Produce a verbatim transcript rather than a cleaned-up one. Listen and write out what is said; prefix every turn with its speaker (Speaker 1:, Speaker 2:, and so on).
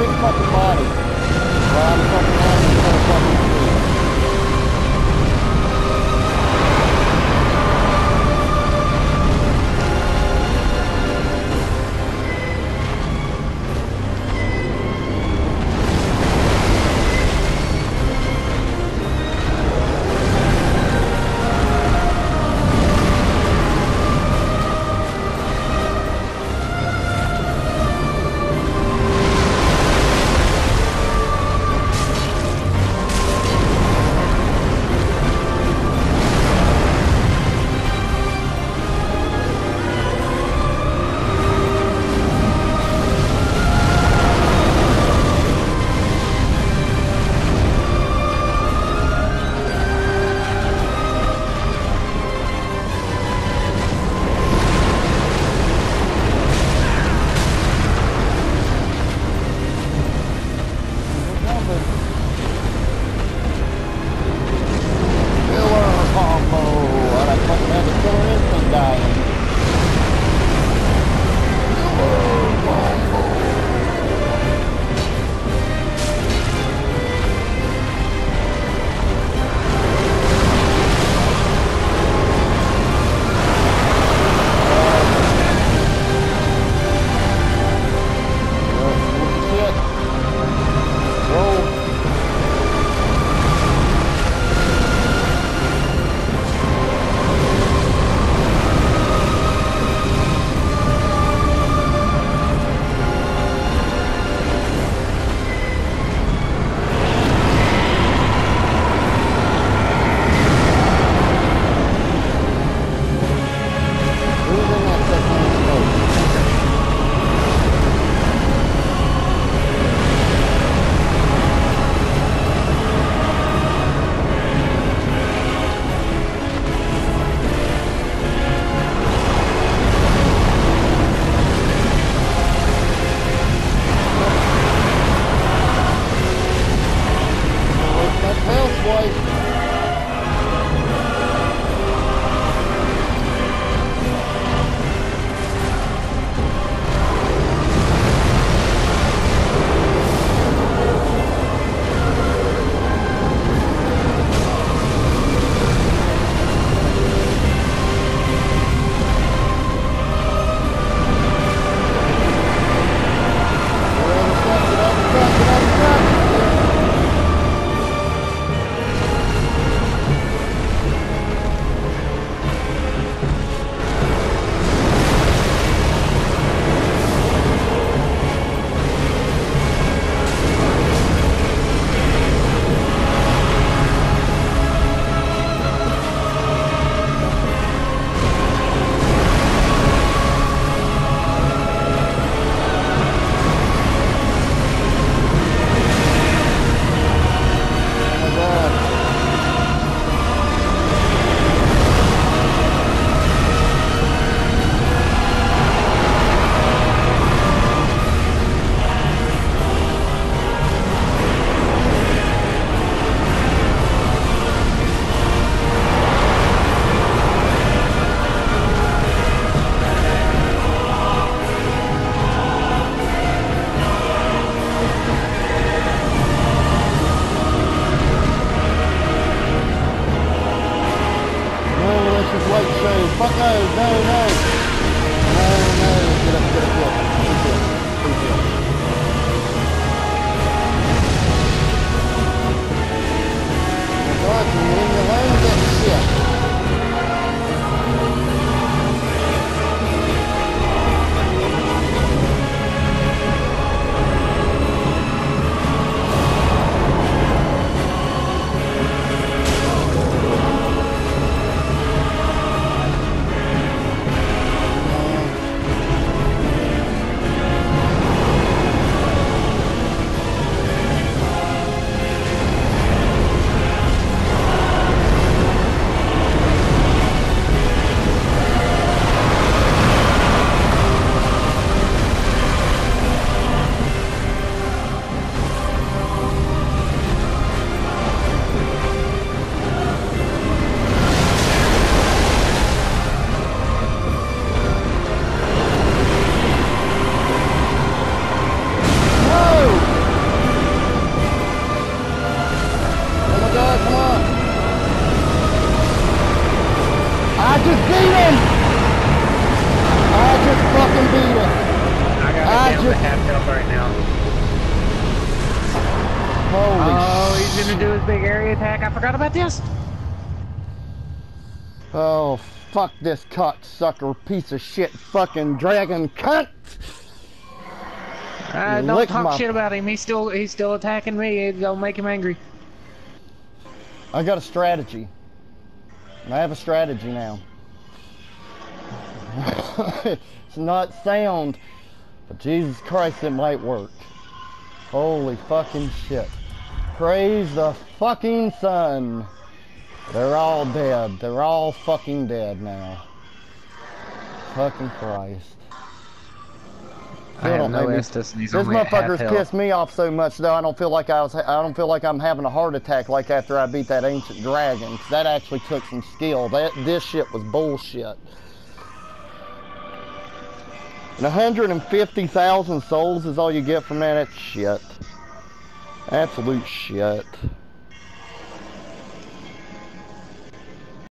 Speaker 1: big fucking body. Well, I'm fucking on this motherfucking tree.
Speaker 2: gonna do his big area attack. I forgot about this.
Speaker 1: Oh, fuck this cocksucker piece of shit fucking dragon cunt!
Speaker 2: Uh, don't talk my... shit about him. He's still he's still attacking me. It'll make him angry.
Speaker 1: I got a strategy. I have a strategy now. It's not sound, but Jesus Christ, it might work. Holy fucking shit. Praise the fucking sun. They're all dead. They're all fucking dead now. Fucking Christ.
Speaker 2: I have no Estus, and he's
Speaker 1: This
Speaker 2: only at half
Speaker 1: motherfucker's
Speaker 2: health.
Speaker 1: pissed me off so much though. I don't feel like I was. I don't feel like I'm having a heart attack like after I beat that ancient dragon. 'Cause that actually took some skill. That this shit was bullshit. And one hundred fifty thousand souls is all you get from that. That's shit. Absolute shit.